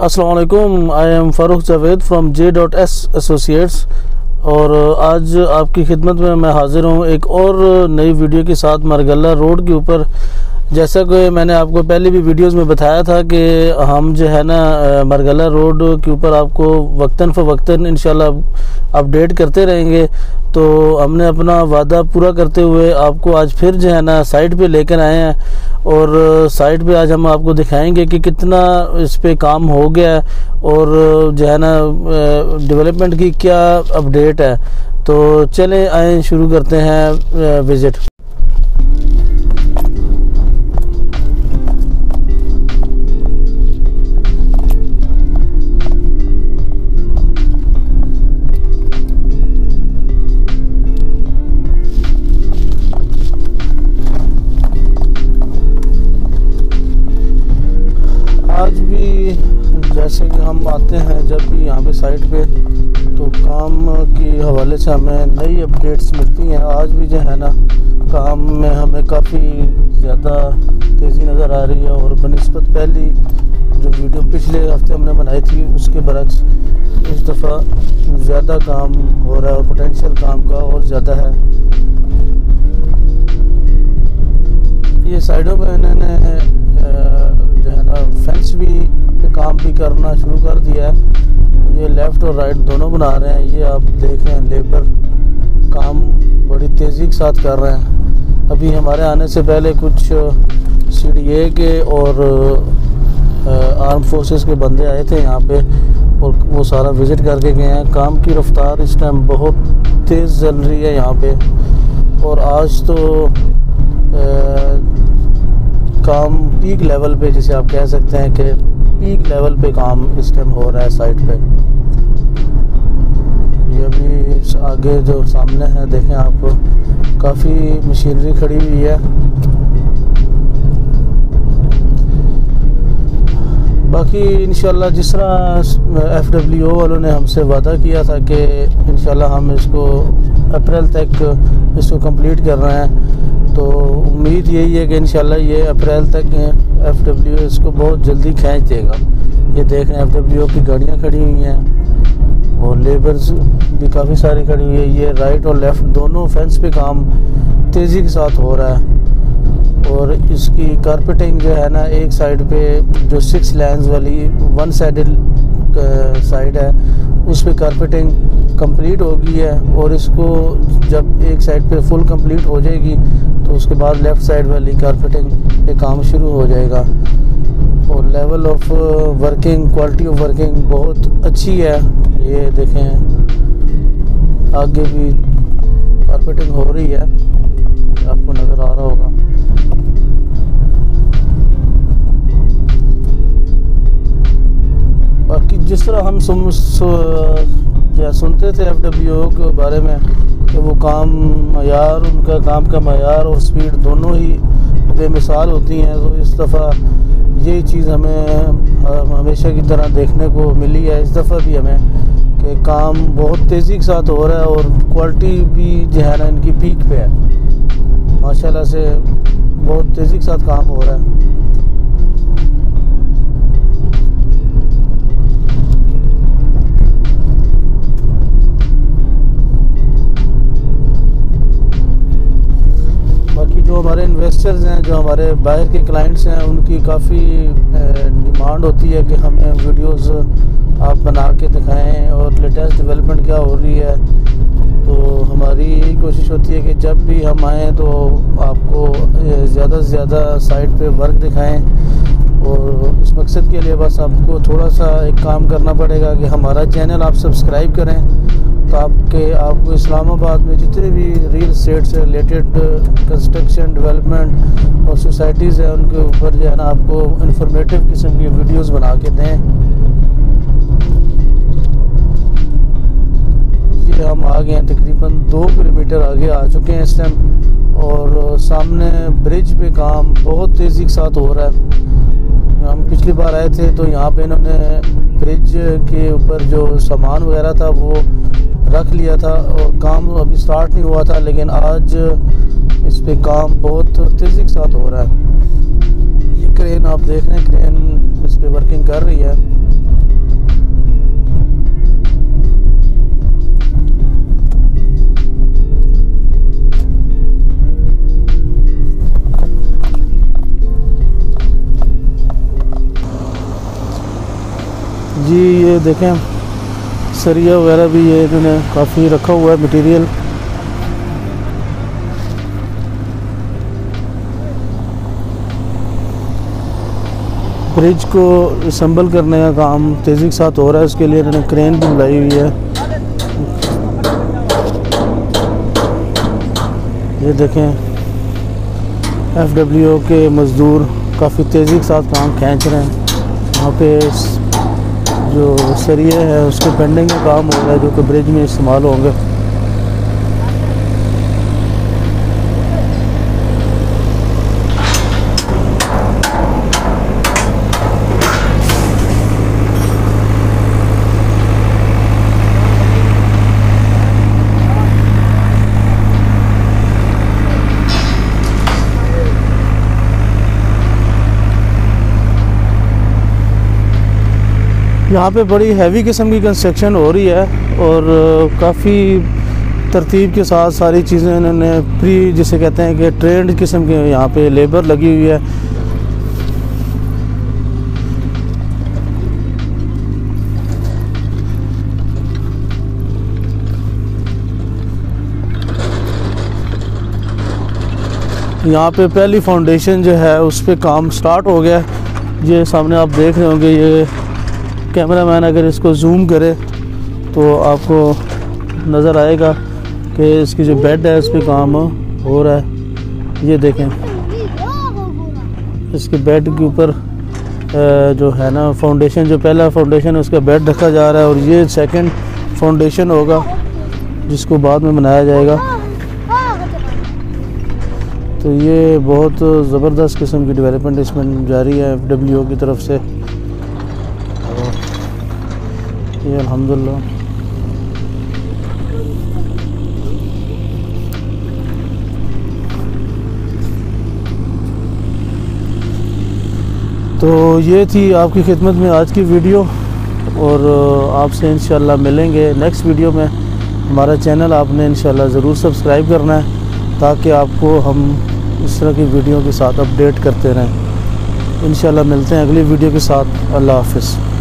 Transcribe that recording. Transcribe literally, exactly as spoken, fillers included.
अस्सलाम वालेकुम, I am Farooq Javed from J dot S associates और आज आपकी खिदमत में मैं हाज़िर हूँ एक और नई वीडियो के साथ। मरगला रोड के ऊपर, जैसा कि मैंने आपको पहले भी वीडियोस में बताया था कि हम जो है ना मरगला रोड के ऊपर आपको वक्तन फ़वक्तन इंशाल्लाह अपडेट करते रहेंगे। तो हमने अपना वादा पूरा करते हुए आपको आज फिर जो है ना साइट पे लेकर आए हैं और साइट पे आज हम आपको दिखाएंगे कि कितना इस पे काम हो गया है और जो है ना डेवलपमेंट की क्या अपडेट है। तो चलें आए शुरू करते हैं विज़िट। आज भी जैसे कि हम आते हैं जब भी यहाँ पे साइट पे, तो काम के हवाले से हमें नई अपडेट्स मिलती हैं। आज भी जो है ना काम में हमें काफ़ी ज़्यादा तेज़ी नज़र आ रही है और बनिस्बत पहली जो वीडियो पिछले हफ्ते हमने बनाई थी उसके बरक्स इस दफ़ा ज़्यादा काम हो रहा है और पोटेंशियल काम का और ज़्यादा है। ये साइडों में इन्होंने जो है ना फेंस भी पे काम भी करना शुरू कर दिया है। ये लेफ़्ट और राइट दोनों बना रहे हैं। ये आप देख रहे हैं लेबर काम बड़ी तेज़ी के साथ कर रहे हैं। अभी हमारे आने से पहले कुछ सी डी ए के और आर्म फोर्सेस के बंदे आए थे यहाँ पे और वो सारा विज़िट करके गए हैं। काम की रफ्तार इस टाइम बहुत तेज़ चल रही है यहाँ पे और आज तो आ, काम पीक लेवल पे, जिसे आप कह सकते हैं कि पीक लेवल पे काम इस टाइम हो रहा है साइट पे। ये अभी आगे जो सामने है देखें आप, काफ़ी मशीनरी खड़ी हुई है। बाकी इंशाल्लाह जिस तरह एफ डब्ल्यू ओ वालों ने हमसे वादा किया था कि इंशाल्लाह हम इसको अप्रैल तक इसको कंप्लीट कर रहे हैं, तो उम्मीद यही है कि इंशाल्लाह ये अप्रैल तक एफ डब्ल्यू ओ इसको बहुत जल्दी खींच देगा। ये देख रहे हैं एफ डब्ल्यू ओ की गाड़ियाँ खड़ी हुई हैं और लेबर्स भी काफ़ी सारी खड़ी हुई है। ये राइट और लेफ़्ट दोनों फेंस पे काम तेज़ी के साथ हो रहा है और इसकी कारपेटिंग जो है ना एक साइड पे जो सिक्स लाइन्स वाली वन साइडेड साइड है उस पे कारपेटिंग कंप्लीट हो गई है और इसको जब एक साइड पे फुल कंप्लीट हो जाएगी तो उसके बाद लेफ़्ट साइड वाली कारपेटिंग पे काम शुरू हो जाएगा। और level of working, quality of working बहुत अच्छी है। ये देखें आगे भी कारपेटिंग हो रही है, आपको नज़र आ रहा होगा। बाकी जिस तरह हम सुन या सुनते थे एफ डब्ल्यू ओ के बारे में कि वो काम मयार, उनका काम का मयार और स्पीड दोनों ही बेमिसाल होती हैं, तो इस दफ़ा यही चीज़ हमें हमेशा की तरह देखने को मिली है। इस दफ़ा भी हमें कि काम बहुत तेज़ी के साथ हो रहा है और क्वालिटी भी जो है ना इनकी पीक पे है। माशाल्लाह से बहुत तेज़ी के साथ काम हो रहा है। बाकी जो हमारे इन्वेस्टर्स हैं, जो हमारे बाहर के क्लाइंट्स हैं, उनकी काफ़ी डिमांड होती है कि हमें वीडियोस आप बना के दिखाएं और लेटेस्ट डेवलपमेंट क्या हो रही है। तो हमारी यही कोशिश होती है कि जब भी हम आएँ तो आपको ज़्यादा से ज़्यादा साइट पे वर्क दिखाएं और इस मकसद के लिए बस आपको थोड़ा सा एक काम करना पड़ेगा कि हमारा चैनल आप सब्सक्राइब करें ताकि आपको इस्लामाबाद में जितने भी रियल एस्टेट से रिलेटेड कंस्ट्रक्शन, डेवलपमेंट और सोसाइटीज़ हैं उनके ऊपर जो है ना आपको इंफॉर्मेटिव किस्म की वीडियोस बना के दें। ये हम आ गए हैं, तकरीबन दो किलोमीटर आगे आ चुके हैं इस टाइम और सामने ब्रिज पे काम बहुत तेज़ी के साथ हो रहा है। हम पिछली बार आए थे तो यहाँ पे इन्होंने ब्रिज के ऊपर जो सामान वगैरह था वो रख लिया था और काम अभी स्टार्ट नहीं हुआ था, लेकिन आज इस पे काम बहुत तेज़ी के साथ हो रहा है। ये क्रेन आप देख रहे हैं, क्रेन इस पे वर्किंग कर रही है। जी ये देखें सरिया वगैरह भी ये इन्होंने काफ़ी रखा हुआ है मटेरियल। ब्रिज को असम्बल करने का काम तेज़ी के साथ हो रहा है, उसके लिए इन्होंने क्रेन भी बुलाई हुई है। ये देखें एफ डब्ल्यू ओ के मज़दूर काफ़ी तेज़ी के साथ काम खींच रहे हैं। वहाँ पे जो सरिये है उसके पेंडिंग का काम हो रहा है, जो कि ब्रिज में इस्तेमाल होंगे। यहाँ पे बड़ी हैवी किस्म की कंस्ट्रक्शन हो रही है और काफ़ी तरतीब के साथ सारी चीज़ें इन्होंने प्री जिसे कहते हैं कि ट्रेंड किस्म के यहाँ पे लेबर लगी हुई है। यहाँ पे पहली फाउंडेशन जो है उस पर काम स्टार्ट हो गया। ये सामने आप देख रहे होंगे, ये कैमरामैन अगर इसको जूम करे तो आपको नज़र आएगा कि इसकी जो बेड है उस पर काम हो रहा है। ये देखें इसके बेड के ऊपर जो है ना फाउंडेशन, जो पहला फाउंडेशन है उसका बेड रखा जा रहा है और ये सेकंड फाउंडेशन होगा जिसको बाद में बनाया जाएगा। तो ये बहुत ज़बरदस्त किस्म की डेवलपमेंट इसमें जारी है एफ डब्ल्यू ओ की तरफ से। ये अल्हम्दुलिल्लाह तो ये थी आपकी खिदमत में आज की वीडियो और आपसे इंशाल्लाह मिलेंगे नेक्स्ट वीडियो में। हमारा चैनल आपने इंशाल्लाह ज़रूर सब्सक्राइब करना है ताकि आपको हम इस तरह की वीडियो के साथ अपडेट करते रहें। इंशाल्लाह मिलते हैं अगली वीडियो के साथ। अल्लाह हाफ़िज़।